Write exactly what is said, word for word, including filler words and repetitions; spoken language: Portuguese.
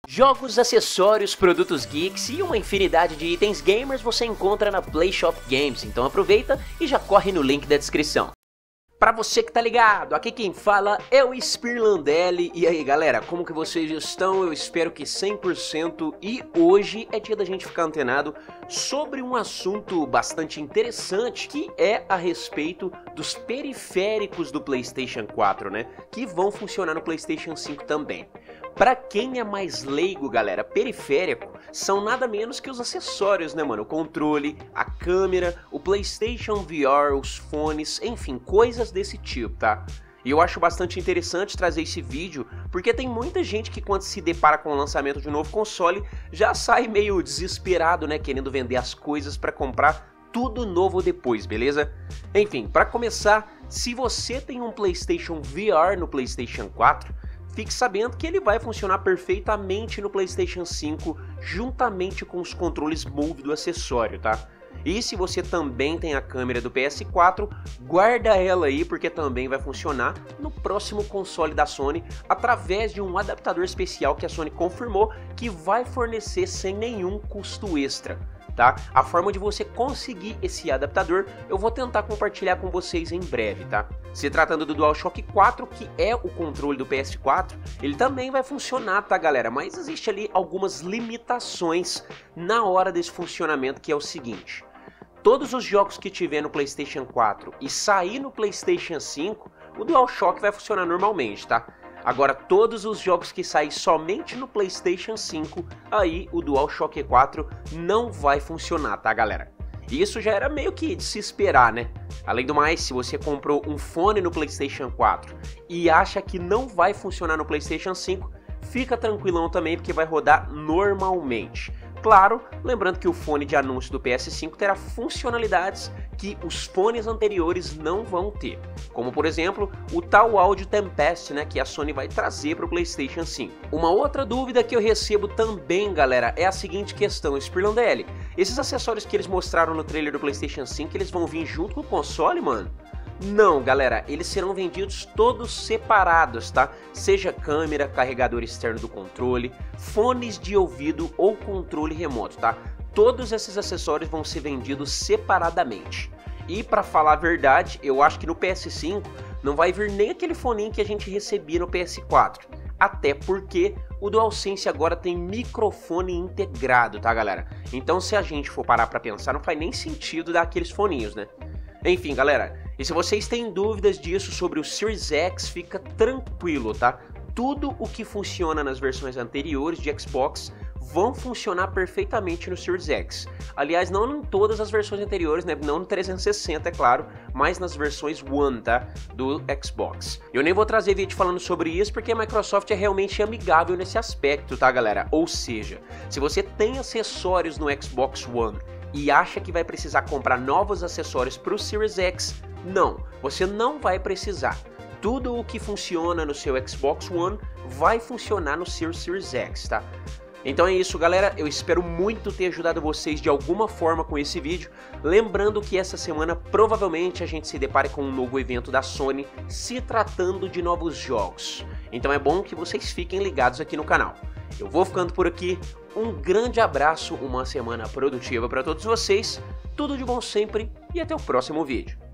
Jogos, acessórios, produtos geeks e uma infinidade de itens gamers você encontra na PlayShop Games, então aproveita e já corre no link da descrição. Pra você que tá ligado, aqui quem fala é o Spirlandelli. E aí galera, como que vocês estão? Eu espero que cem por cento. E hoje é dia da gente ficar antenado sobre um assunto bastante interessante, que é a respeito dos periféricos do PlayStation quatro, né? Que vão funcionar no PlayStation cinco também. Pra quem é mais leigo, galera, periférico são nada menos que os acessórios, né, mano? O controle, a câmera, o PlayStation V R, os fones, enfim, coisas desse tipo, tá? E eu acho bastante interessante trazer esse vídeo, porque tem muita gente que quando se depara com o lançamento de um novo console, já sai meio desesperado, né, querendo vender as coisas pra comprar tudo novo depois, beleza? Enfim, pra começar, se você tem um PlayStation V R no PlayStation quatro, fique sabendo que ele vai funcionar perfeitamente no PlayStation cinco, juntamente com os controles Move do acessório, tá? E se você também tem a câmera do P S quatro, guarda ela aí, porque também vai funcionar no próximo console da Sony, através de um adaptador especial que a Sony confirmou que vai fornecer sem nenhum custo extra. Tá? A forma de você conseguir esse adaptador eu vou tentar compartilhar com vocês em breve, tá? Se tratando do DualShock quatro, que é o controle do P S quatro, ele também vai funcionar, tá galera? Mas existe ali algumas limitações na hora desse funcionamento, que é o seguinte: todos os jogos que tiver no PlayStation quatro e sair no PlayStation cinco, o DualShock vai funcionar normalmente, tá? Agora, todos os jogos que saem somente no PlayStation cinco, aí o DualShock quatro não vai funcionar, tá galera? Isso já era meio que de se esperar, né? Além do mais, se você comprou um fone no PlayStation quatro e acha que não vai funcionar no PlayStation cinco, fica tranquilão também, porque vai rodar normalmente. Claro, lembrando que o fone de anúncio do P S cinco terá funcionalidades que os fones anteriores não vão ter, como por exemplo o tal áudio Tempest, né, que a Sony vai trazer para o PlayStation cinco. Uma outra dúvida que eu recebo também, galera, é a seguinte questão: Spirlandelli, esses acessórios que eles mostraram no trailer do PlayStation cinco, eles vão vir junto com o console, mano? Não, galera, eles serão vendidos todos separados, tá? Seja câmera, carregador externo do controle, fones de ouvido ou controle remoto, tá? Todos esses acessórios vão ser vendidos separadamente. E pra falar a verdade, eu acho que no P S cinco não vai vir nem aquele foninho que a gente recebia no P S quatro. Até porque o DualSense agora tem microfone integrado, tá galera? Então se a gente for parar pra pensar, não faz nem sentido dar aqueles foninhos, né? Enfim, galera, e se vocês têm dúvidas disso sobre o Series X, fica tranquilo, tá? Tudo o que funciona nas versões anteriores de Xbox vão funcionar perfeitamente no Series X. Aliás, não em todas as versões anteriores, né? Não no trezentos e sessenta, é claro, mas nas versões One, tá? Do Xbox. Eu nem vou trazer vídeo falando sobre isso, porque a Microsoft é realmente amigável nesse aspecto, tá, galera? Ou seja, se você tem acessórios no Xbox One e acha que vai precisar comprar novos acessórios para o Series X, não, você não vai precisar. Tudo o que funciona no seu Xbox One vai funcionar no seu Series X, tá? Então é isso, galera, eu espero muito ter ajudado vocês de alguma forma com esse vídeo. Lembrando que essa semana provavelmente a gente se depare com um novo evento da Sony, se tratando de novos jogos. Então é bom que vocês fiquem ligados aqui no canal. Eu vou ficando por aqui, um grande abraço, uma semana produtiva para todos vocês, tudo de bom sempre e até o próximo vídeo.